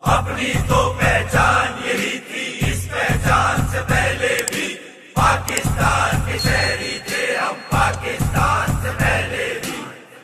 अपनी तो पहचान यही थी, इस पहचान से पहले भी पाकिस्तान के शहरी थे हम, पाकिस्तान से पहले भी।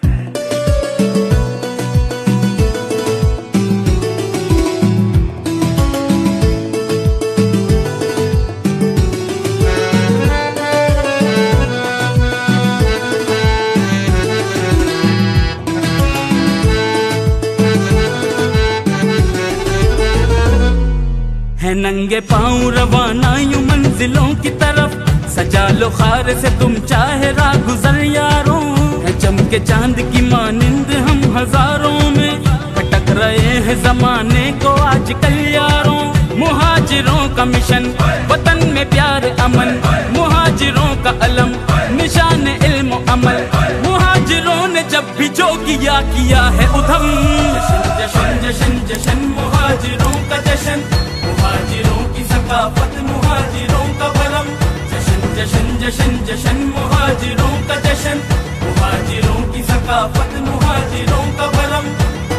है नंगे पाँव रवाना यूं मंजिलों की तरफ, सजा लो खार से तुम चाहे राह गुजर यारों। है चमके चांद की मानिंद हम हजारों में, भटक रहे हैं जमाने को आजकल यारों। मुहाजिरों का मिशन वतन में प्यार अमन, मुहाजिरों का अलम निशान इल्म अमल। मुहाजिरों ने जब भी जो किया है उधम, जशन जशन जशन जशन मुहाजिरों का जशन, मुहाजिरों की सकाफत मुहाजिरों का बलम। जशन जशन जशन जशन मुहाजिरों का जशन, मुहाजिरों की सकाफत मुहाजिरों का बलम।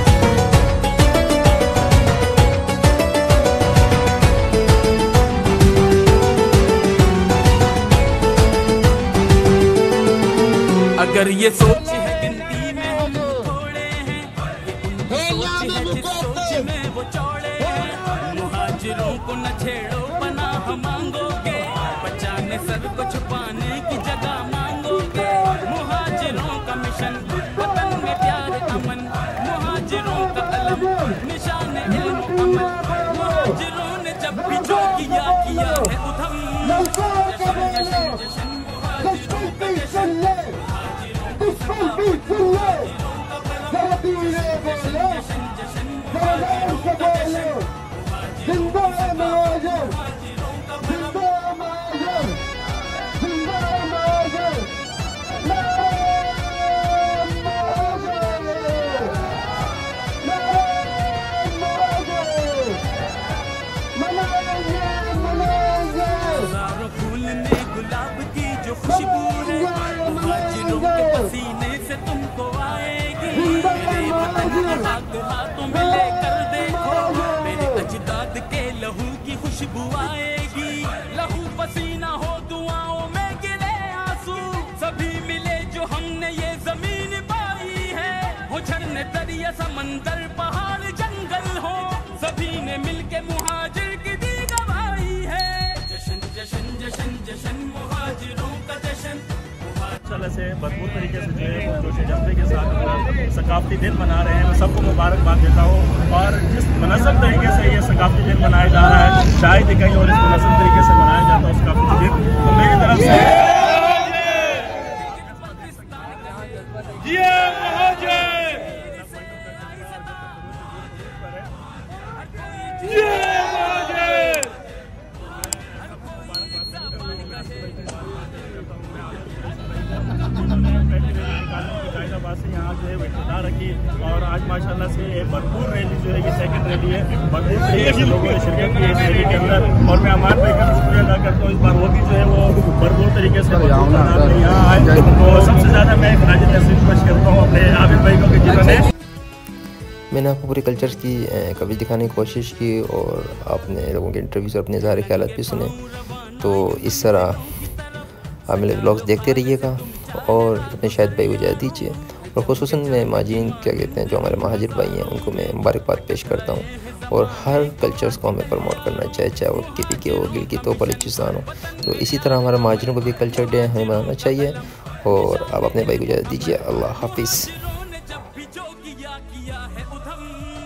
अगर ये सोच है गिनती में हम थोड़े हैं, ये उनकी सोच है जिस सोच में वो चौड़े हैं। मुहाजिरों को न छेड़ो पनाह मांगोगे, बचाने सर को छुपाने की जगह मांगोगे। मुहाजिरों का मिशन वतन में प्यार अमन, मुहाजिरों का अलम निशान इल्म अमल। मुहाजिरों ने जब भी जो किया है उधम, जशन जशन जशन मुहाजिरों का जशन, फूल में गुलाब की जो खुशबू है, मुहाजिरों के पसीने से तुमको आएगी। मेरे वतन की खाक हाथों में लेकर देखो, मेरे अजदाद के लहू की खुशबू आएगी। लहू पसीना हो दुआओं में गिरे आंसू, सभी मिले जो हमने ये जमीन पाई है। हो झरने दरिया समंदर पहाड़ जंगल हो, सभी ने मिलके मुहाजिर की दी गवाही है। जशन जशन जशन जशन मुहाजिरों का जशन। से भरपूर तरीके से जो है वो जोश जज्बे के साथ सकाफती दिन मना रहे हैं। मैं सबको मुबारकबाद देता हूँ। और जिस मुनज़्ज़म तरीके से ये सकाफती दिन मनाया जा रहा है, शायद ही कहीं और इस मुनज़्ज़म तरीके से मनाया जाता है उस सकाफती दिन। तो मेरी तरफ से यहाँ जो है इब्तिदा रखी। और आज माशाल्लाह से ये भरपूर रैली जो है, ये सेकंड रैली है, भरपूर तरीके से लोगों ने शिरकत की है इस रैली के अंदर। और मैं अमान भाई का शुक्रिया अदा करता हूँ, इस बार वो भी जो है वो भरपूर तरीके से यहाँ आए। तो सबसे ज़्यादा मैं खराज तहसीन पेश करता हूँ अपने आबिद भाई को, जिन्होंने मैंने आपको पूरे कल्चर्स की कवरेज दिखाने की कोशिश की और आपने लोगों के इंटरव्यूज़ और अपने ज़ाहिर ख्यालात भी सुने। तो इस तरह आप मेरे ब्लॉग्स देखते रहिएगा और अपने शायद भाई को इजाज़त दीजिए। और ख़ुसूसन मैं माजीन क्या कहते हैं जो हमारे महाजिर भाई हैं, उनको मैं मुबारकबाद पेश करता हूँ। और हर कल्चर्स को हमें प्रमोट करना चाहिए, चाहे वो केपी के हो, गिलगित हो, बलूचिस्तान हो। तो इसी तरह हमारे महाजिरों को भी कल्चर डे हमें मनाना चाहिए। और आप अपने भाई को इजाज़त दीजिए। अल्लाह हाफिज़।